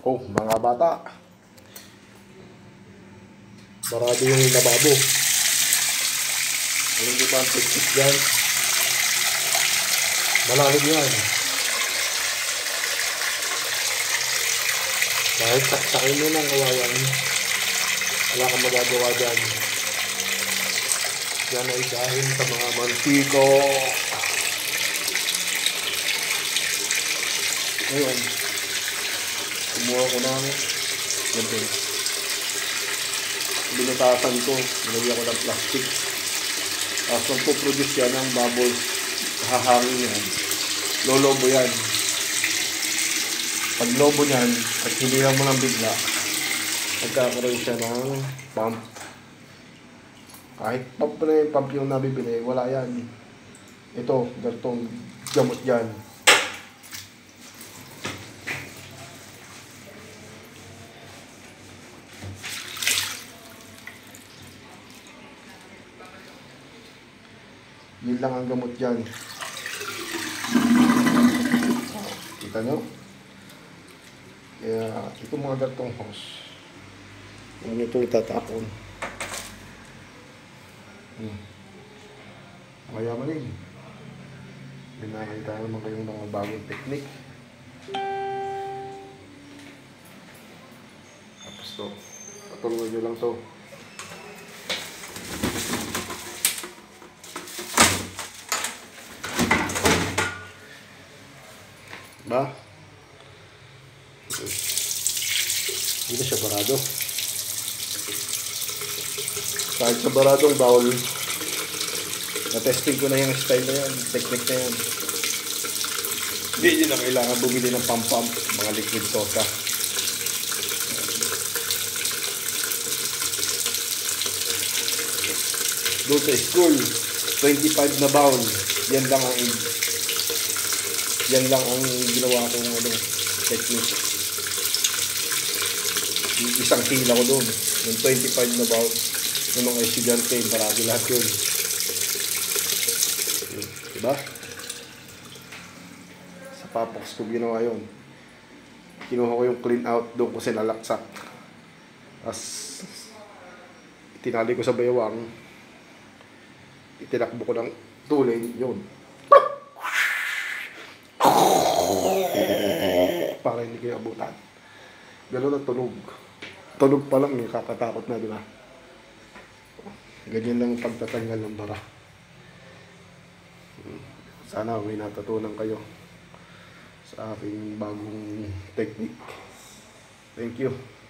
Oh, mga bata. Barado yung lababo. Alam niyo ba ang technique dyan? Malalim yan. Kahit saksakin mo ng kawayan, wala kang magagawa dyan. Yan ay dahil sa mga mantiko. Ngayon, kumuha ko ng ganito. Binutasan ko, nilagyan ko ng plastic. Tapos magpo-produce yan ng bubbles. Hahangin yan. Lolobo yan. Pag lobo niyan, at hindi lang mo lang bigla, nagkakaroon siya ng pump. Kahit pump na yung pump yung nabibili, wala yan. Ito, ganitong gamot yan. Yun lang ang gamot dyan. Kita nyo? Kaya ito mga gatong hose, huwag nyo ito itatapon. Mayaman yun. Binakita naman kayong mga bagong teknik. Tapos to, patuloy nyo lang to. Ba? Hindi na siya barado. Kahit sa baradong bowl, na-testing ko na yung style na yan, technique na yan. Hindi nyo na kailangan bumili ng pump-pump, mga liquid soda. Doon sa school, 25 na bowl, yan lang ang ginawa kong technique. Isang hila ko doon. Yung 25 na bowl ng mga estudyante, marami lahat yun. Diba? Sa papox ko ginawa yun. Kinuha ko yung clean out, doon ko sinalaksak. As tinali ko sa baywang, itinakbo ko ng tulay, yun. Para hindi kayo abutan. Gano'n ang tunog. Tunog pa lang, kakatakot na, di ba? Ganyan lang pagtatanggal ng bara. Sana may natutunan kayo sa aking bagong technique. Thank you.